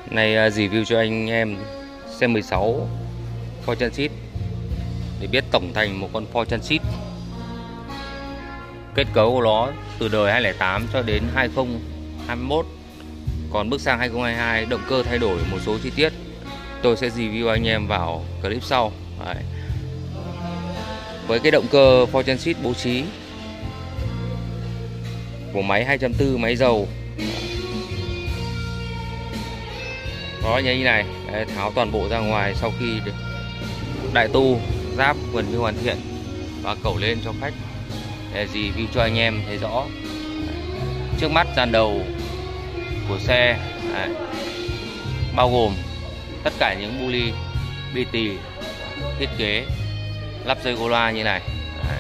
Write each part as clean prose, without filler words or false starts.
Này review cho anh em xe 16 Ford Transit để biết tổng thành một con Ford Transit. Kết cấu của nó từ đời 2008 cho đến 2021. Còn bước sang 2022, động cơ thay đổi một số chi tiết. Tôi sẽ review anh em vào clip sau. Đấy. Với cái động cơ Ford Transit bố trí của máy 2.4 máy dầu. Đó như này. Đấy, tháo toàn bộ ra ngoài sau khi đại tu giáp gần như hoàn thiện và cẩu lên cho khách để review cho anh em thấy rõ. Trước mắt dàn đầu của xe đấy, bao gồm tất cả những bu li bi tì thiết kế lắp dây cô loa như này. Đấy.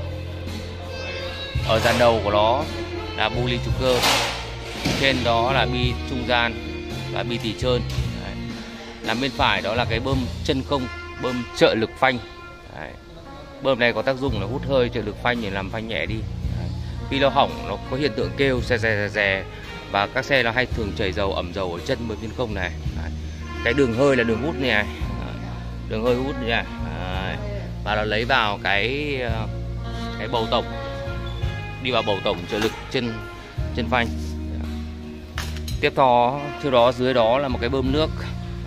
Ở dàn đầu của nó là bu li trục cơ, trên đó là bi trung gian và bi tì trơn. Đấy. Làm bên phải đó là cái bơm chân không, bơm trợ lực phanh. Đấy. Bơm này có tác dụng là hút hơi trợ lực phanh để làm phanh nhẹ đi. Đấy. Khi nó hỏng nó có hiện tượng kêu rè và các xe nó hay thường chảy dầu, ẩm dầu ở chân bơm chân không này. Đấy. Cái đường hơi là đường hút này. Đấy. Đường hơi hút này. Đấy. Và nó lấy vào cái bầu tổng, đi vào bầu tổng trợ lực chân phanh. Tiếp đó dưới đó là một cái bơm nước.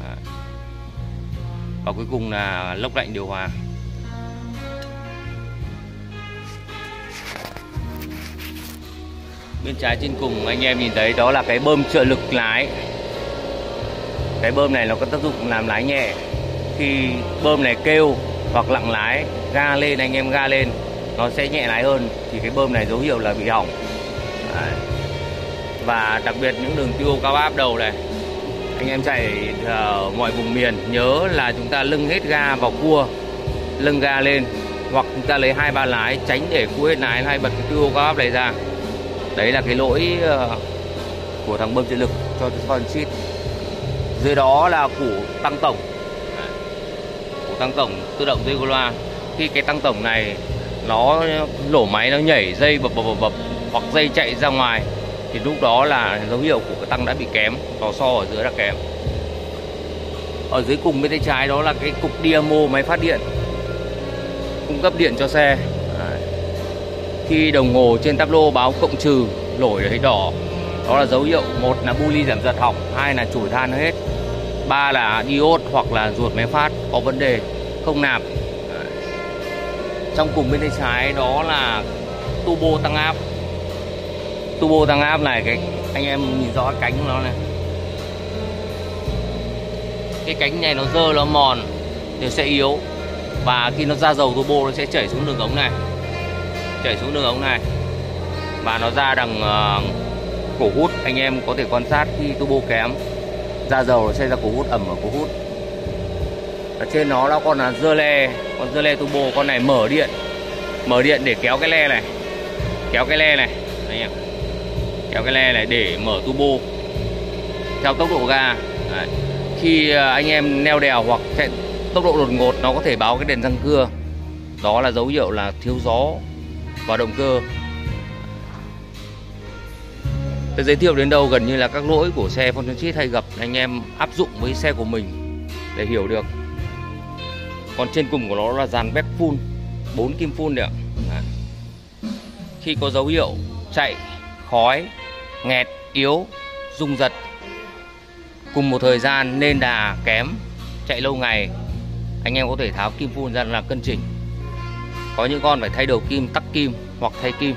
Và cuối cùng là lốc lạnh điều hòa. Bên trái trên cùng anh em nhìn thấy đó là cái bơm trợ lực lái. Cái bơm này nó có tác dụng làm lái nhẹ. Khi bơm này kêu hoặc lặng lái, ga lên, anh em ga lên nó sẽ nhẹ lái hơn, thì cái bơm này dấu hiệu là bị hỏng. Đấy. Và đặc biệt những đường tiêu cao áp đầu này, anh em chạy ở mọi vùng miền nhớ là chúng ta lưng hết ga vào cua, lưng ga lên, hoặc chúng ta lấy 2-3 lái, tránh để cua hết lái hay bật cái tiêu cao áp này ra. Đấy là cái lỗi của thằng bơm trợ lực cho Ford Transit. Dưới đó là củ tăng tổng. Củ tăng tổng tự động dây cô loa. Khi cái tăng tổng này nó nổ máy, nó nhảy dây bập hoặc dây chạy ra ngoài thì lúc đó là dấu hiệu của cái tăng đã bị kém, lò xo ở dưới là kém. Ở dưới cùng bên tay trái đó là cái cục dynamo máy phát điện cung cấp điện cho xe. Đấy. Khi đồng hồ trên táp-lô báo cộng trừ nổi ở thấy đỏ, đó là dấu hiệu một là bu li giảm giật hỏng, hai là chổi than hết, ba là diode hoặc là ruột máy phát có vấn đề không nạp. Đấy. Trong cùng bên tay trái đó là turbo tăng áp. Turbo tăng áp này, cái anh em nhìn rõ cánh của nó này, cái cánh này nó dơ, nó mòn thì sẽ yếu, và khi nó ra dầu turbo nó sẽ chảy xuống đường ống này, và nó ra đằng cổ hút. Anh em có thể quan sát khi turbo kém ra dầu nó sẽ ra cổ hút, ẩm ở cổ hút. Ở trên nó còn là dơ le, con dơ le turbo, con này mở điện để kéo cái le này, anh em, kéo cái le này để mở turbo theo tốc độ ga. Đấy. Khi anh em neo đèo hoặc chạy tốc độ đột ngột, nó có thể báo cái đèn răng cưa, đó là dấu hiệu là thiếu gió vào động cơ. Tôi giới thiệu đến đâu gần như là các lỗi của xe Ford Transit hay gặp, anh em áp dụng với xe của mình để hiểu được. Còn trên cùng của nó là dàn bếp full, 4 kim full đấy ạ. Đấy. Khi có dấu hiệu chạy, khói, nghẹt, yếu, rung giật cùng một thời gian nên đà kém, chạy lâu ngày, anh em có thể tháo kim phun ra làm cân chỉnh. Có những con phải thay đầu kim, tắc kim hoặc thay kim.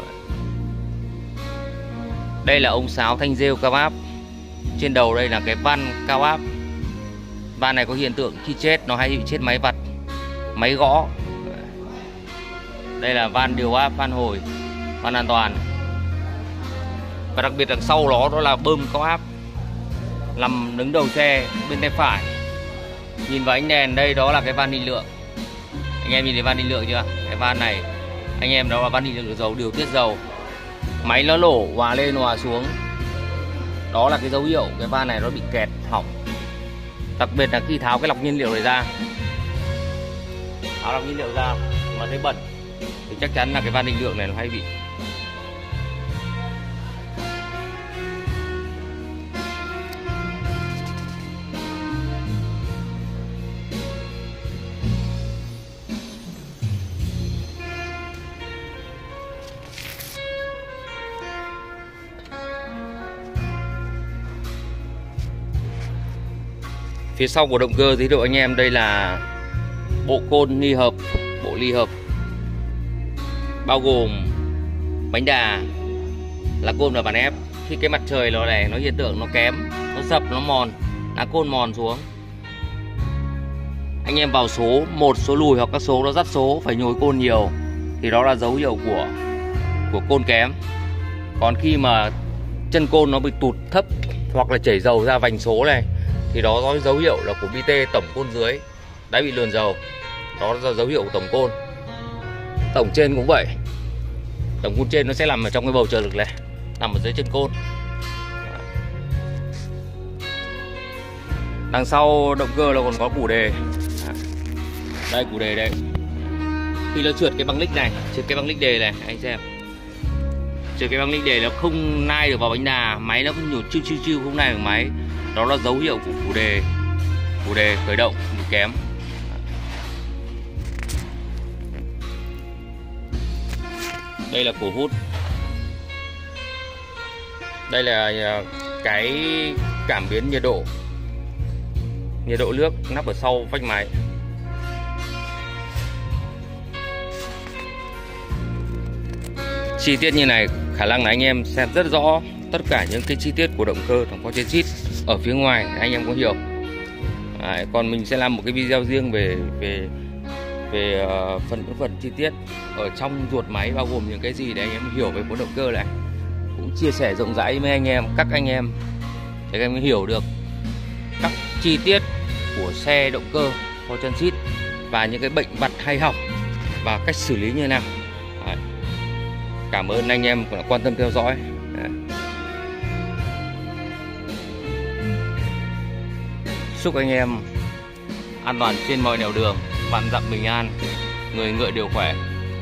Đây là ống sáo thanh rêu cao áp. Trên đầu đây là cái van cao áp. Van này có hiện tượng khi chết nó hay bị chết máy vặt, máy gõ. Đây là van điều áp, van hồi, van an toàn. Và đặc biệt đằng sau đó là bơm cao áp nằm đứng đầu xe bên tay phải. Nhìn vào ánh đèn đây, đó là cái van định lượng. Anh em nhìn thấy van định lượng chưa? Cái van này anh em, đó là van định lượng dầu, điều tiết dầu. Máy nó nổ hòa lên hòa xuống, đó là cái dấu hiệu cái van này nó bị kẹt, hỏng. Đặc biệt là khi tháo cái lọc nhiên liệu này ra, mà thấy bẩn thì chắc chắn là cái van định lượng này nó hay bị. Phía sau của động cơ giới thiệu anh em đây là bộ côn ly hợp, bộ ly hợp bao gồm bánh đà, lá côn và bàn ép. Khi cái mặt trời nó này nó hiện tượng nó kém, nó sập, nó mòn, lá côn mòn xuống, anh em vào số 1, số lùi hoặc các số nó dắt số phải nhồi côn nhiều thì đó là dấu hiệu của côn kém. Còn khi mà chân côn nó bị tụt thấp hoặc là chảy dầu ra vành số này thì đó có dấu hiệu là của BT tổng côn dưới đã bị lườn dầu. Đó là dấu hiệu của tổng côn. Tổng trên cũng vậy. Tổng côn trên nó sẽ nằm ở trong cái bầu trợ lực này, nằm ở dưới chân côn. Đằng sau động cơ là còn có củ đề. Đây củ đề đây. Khi nó trượt cái băng lích này, trượt cái băng lích đề này, anh xem. Trượt cái băng lích đề nó không nai được vào bánh đà, máy nó vẫn nhổ chiu không nai được máy. Đó là dấu hiệu của củ đề khởi động bị kém. Đây là cổ hút. Đây là cái cảm biến nhiệt độ nước nắp ở sau vách máy. Chi tiết như này khả năng là anh em xem rất rõ tất cả những cái chi tiết của động cơ trong quá trình chít ở phía ngoài, anh em có hiểu. Còn mình sẽ làm một cái video riêng về phần chi tiết ở trong ruột máy bao gồm những cái gì để anh em hiểu về bộ động cơ này, cũng chia sẻ rộng rãi với anh em, các anh em để anh em hiểu được các chi tiết của xe động cơ Fortune Seat và những cái bệnh vặt hay hỏng và cách xử lý như thế nào. Đấy. Cảm ơn anh em đã quan tâm theo dõi. Đấy. Chúc anh em an toàn trên mọi nẻo đường, vạn dặm bình an, người ngựa đều khỏe.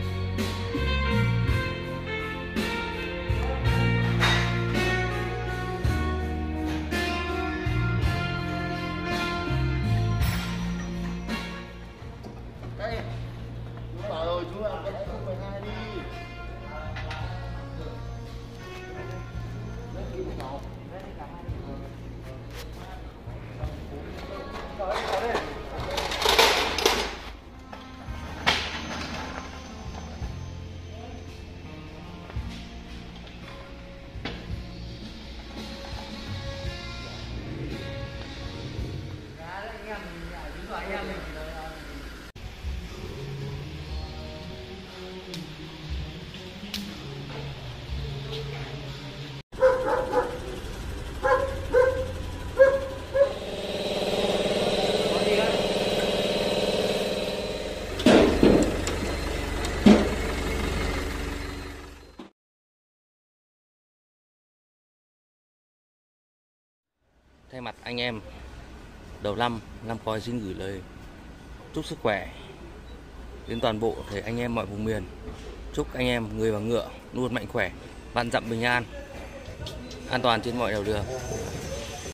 Thay mặt anh em đầu năm coi xin gửi lời chúc sức khỏe đến toàn bộ thể anh em mọi vùng miền. Chúc anh em người và ngựa luôn mạnh khỏe, vạn dặm bình an, an toàn trên mọi nẻo đường.